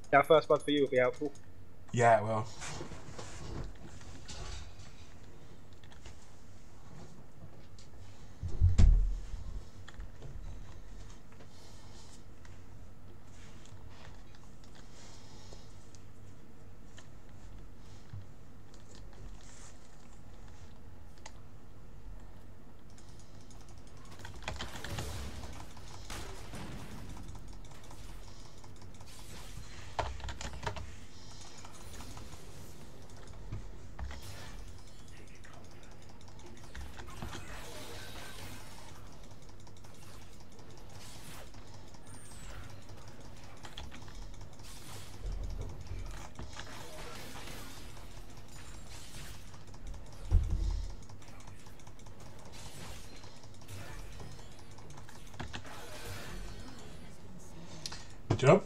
Our first blood for you will be helpful. Yeah, well. Good job.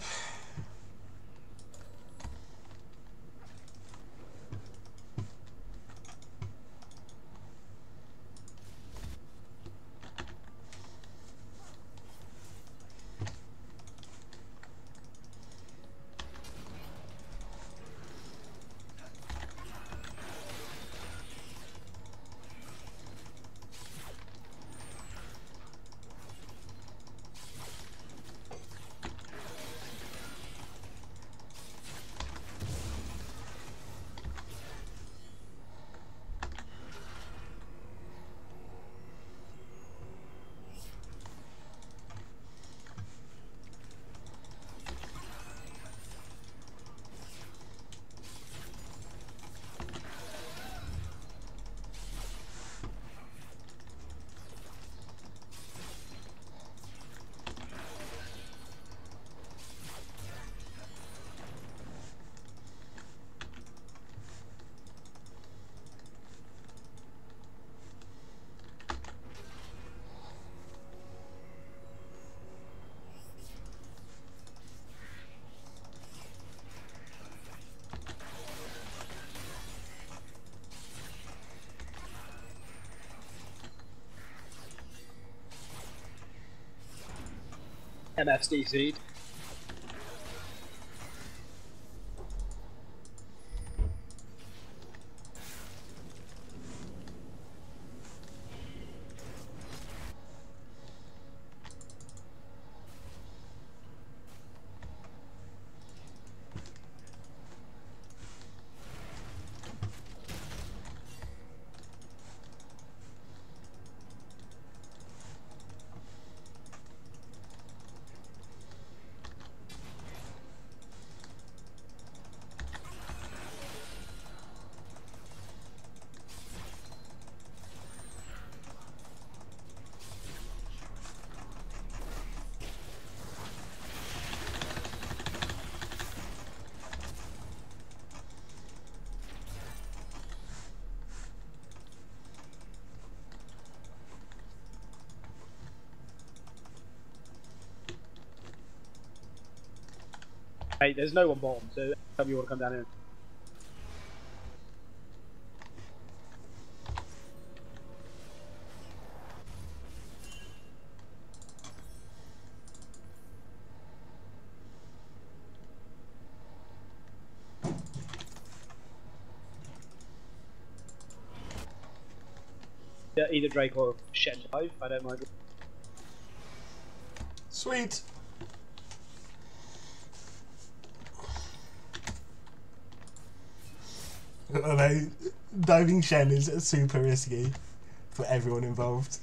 MFC'd. Hey, there's no one bottom, so anytime you want to come down in. Yeah, either Drake or Shen both, I don't mind. Sweet. Although diving Shen is super risky for everyone involved.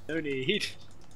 No need.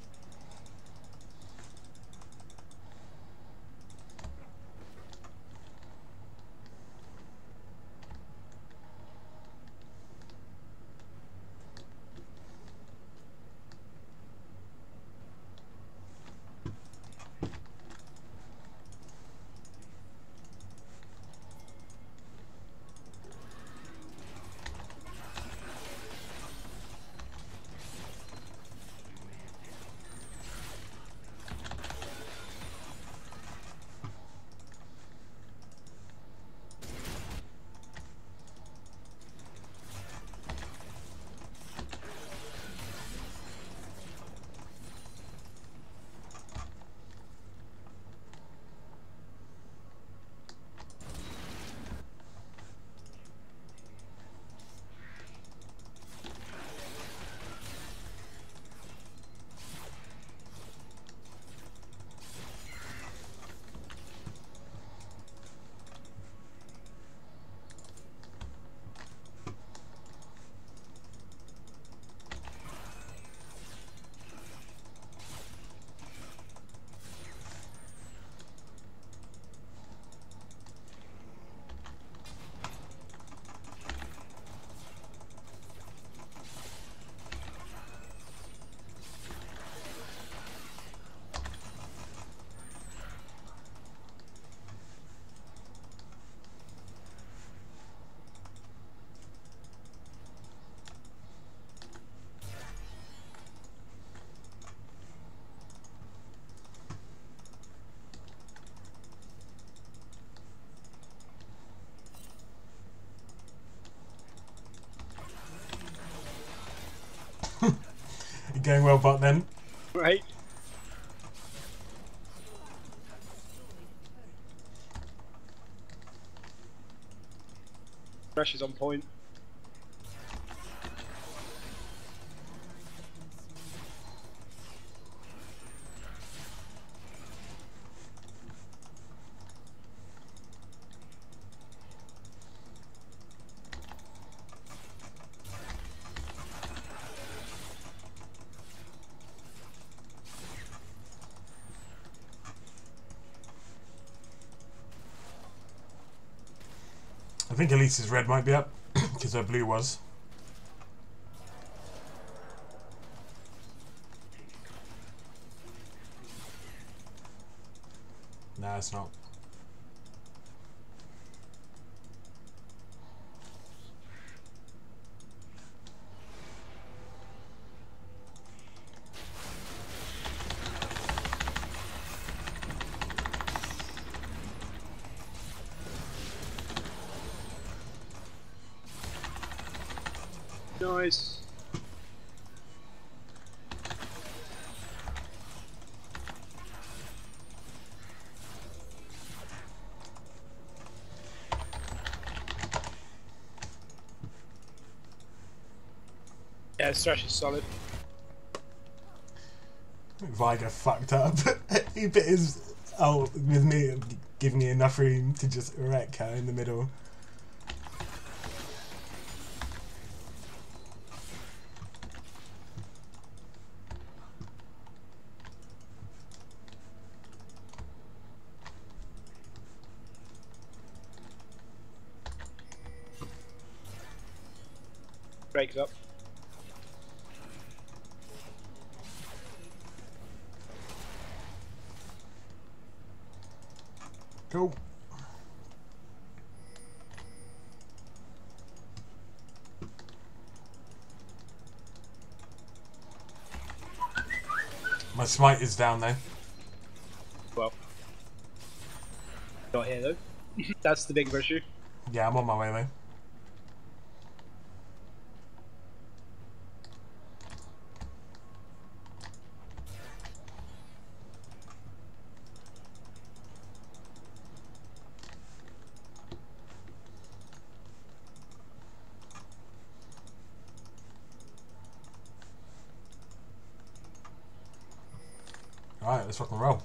You're going well, bot then. Right. Thresh is on point. I think Elise's red might be up because her blue was. Nah, it's not. Nice. Yeah, Thresh is solid. Viger fucked up. He bit his ult with me, giving me enough room to just wreck her in the middle. Breaks up. Cool. My smite is down though. Well. Not here though. That's the big issue. Yeah, I'm on my way though. Alright, let's rock and roll.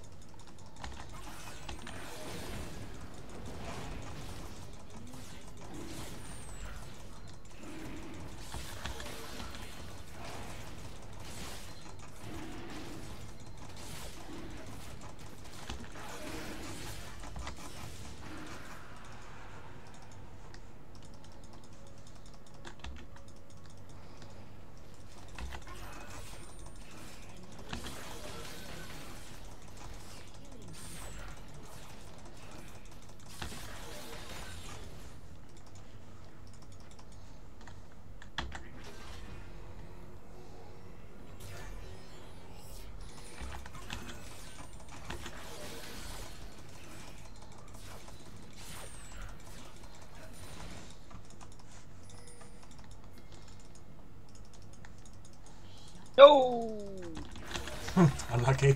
No! Unlucky.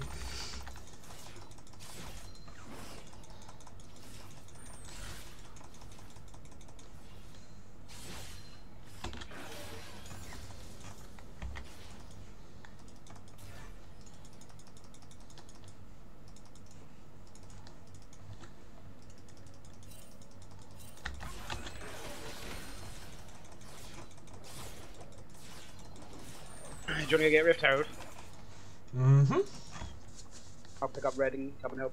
Do you want to get Rift Herald? Mm-hmm. I'll pick up Red and come and help.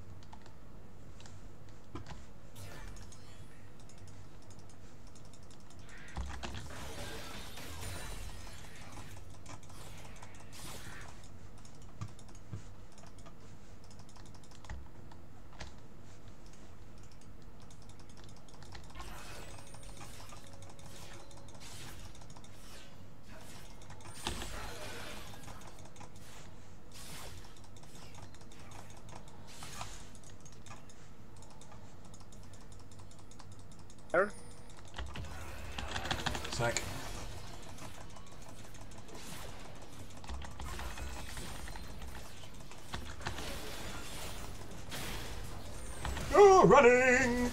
Herald? Sec. Oh, running!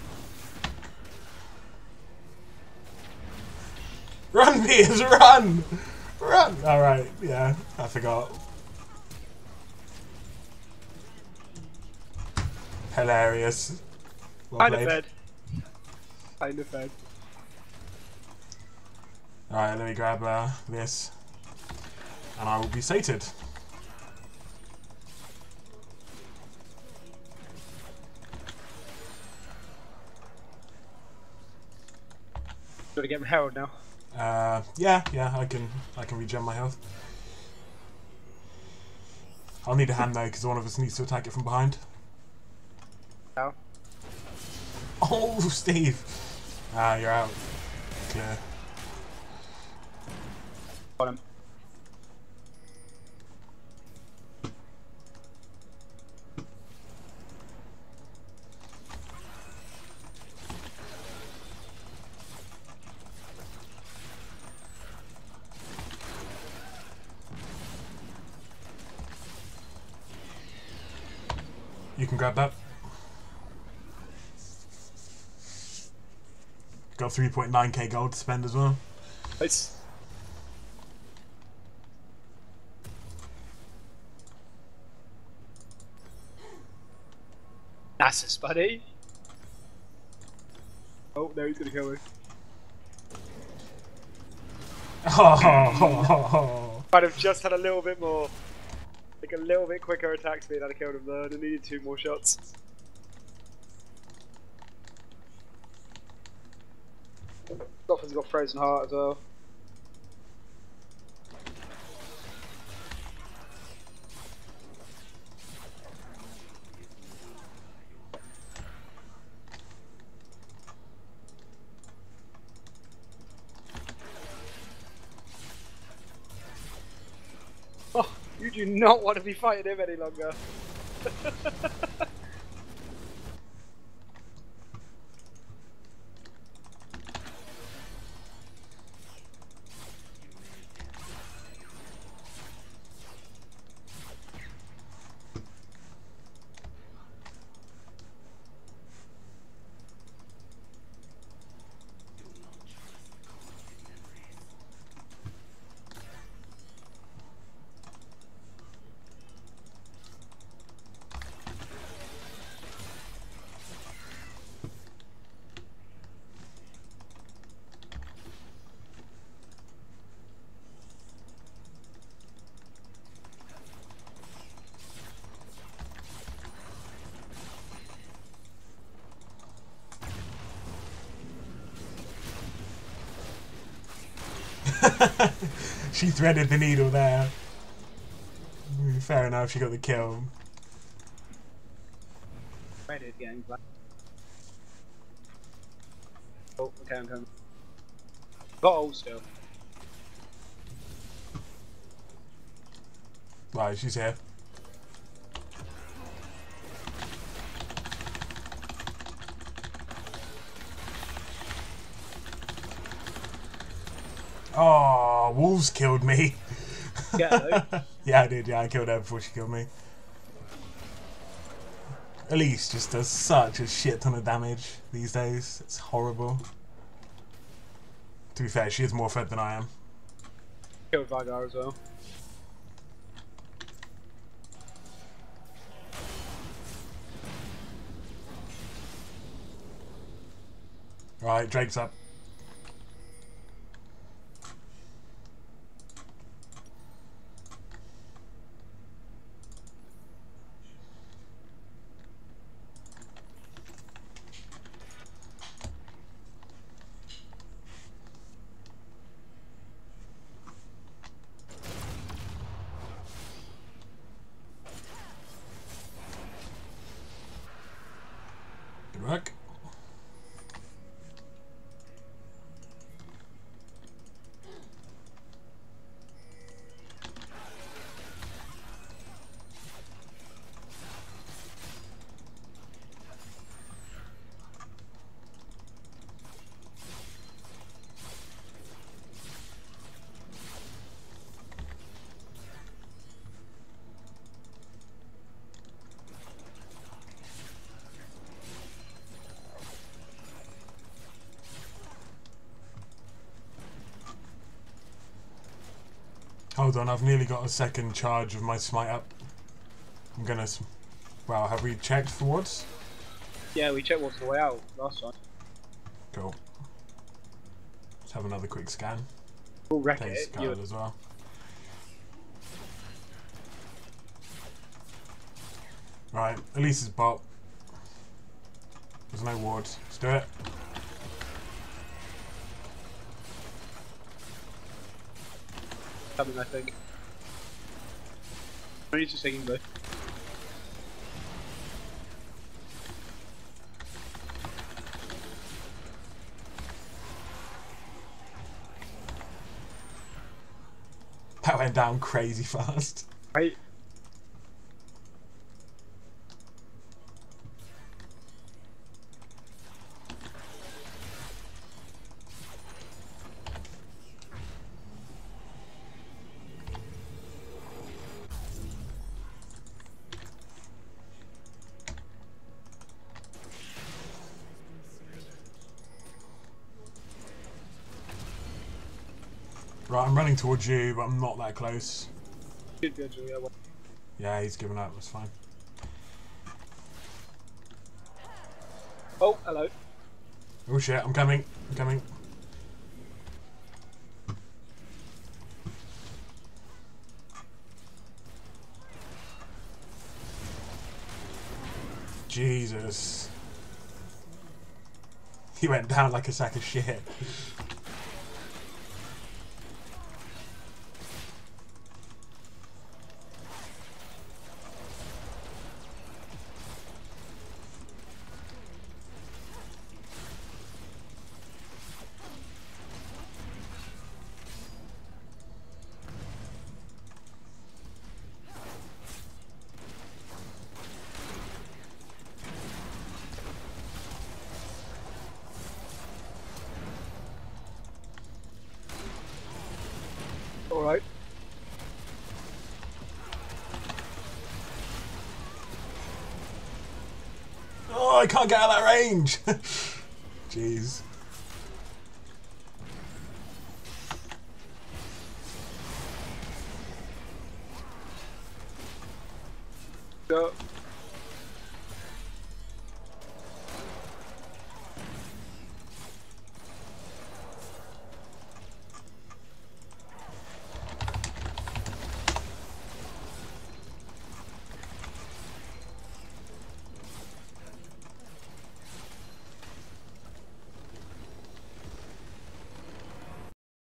Run, Piers, run! Run! Alright, yeah, I forgot. Hilarious. Well Kind of played. fed. Kind of fed. Alright, let me grab this. And I will be sated. Do you want to get Herald now? Yeah, I can regen my health. I'll need a hand though, because one of us needs to attack it from behind. How? Oh, Steve! Ah, you're out. Clear. Got him. You can grab that. Got 3.9k gold to spend as well. Nice. Nasus, buddy. Oh, no, he's gonna kill me. Oh, I'd have just had a little bit more, like a little bit quicker attack speed. I'd have killed him there. I needed 2 more shots. Dolphin's got Frozen Heart as well. Oh, you do not want to be fighting him any longer. she threaded the needle there. Fair enough, she got the kill. Red is getting black. Oh, okay, I'm coming. Got ult still. Right, she's here. Oh, wolves killed me. Yeah, though. Yeah, I did. Yeah, I killed her before she killed me. Elise just does such a shit ton of damage these days. It's horrible. To be fair, she is more fed than I am. Killed Vagar as well. Right, Drake's up. Good work. Hold on, I've nearly got a second charge of my smite up. I'm gonna... Wow, have we checked for wards? Yeah, we checked what's the way out last time. Cool. Let's have another quick scan. We'll wreck Take it. Scarlet as well. Right, Elise's bot. There's no ward. Let's do it. Coming, I think. I need to sing though. That went down crazy fast. Right. Right, I'm running towards you, but I'm not that close. Should be able to, yeah, well. Yeah, he's given up. That's fine. Oh, hello. Oh shit, I'm coming. I'm coming. Jesus. He went down like a sack of shit. Alright. Oh, I can't get out of that range. Jeez. Go.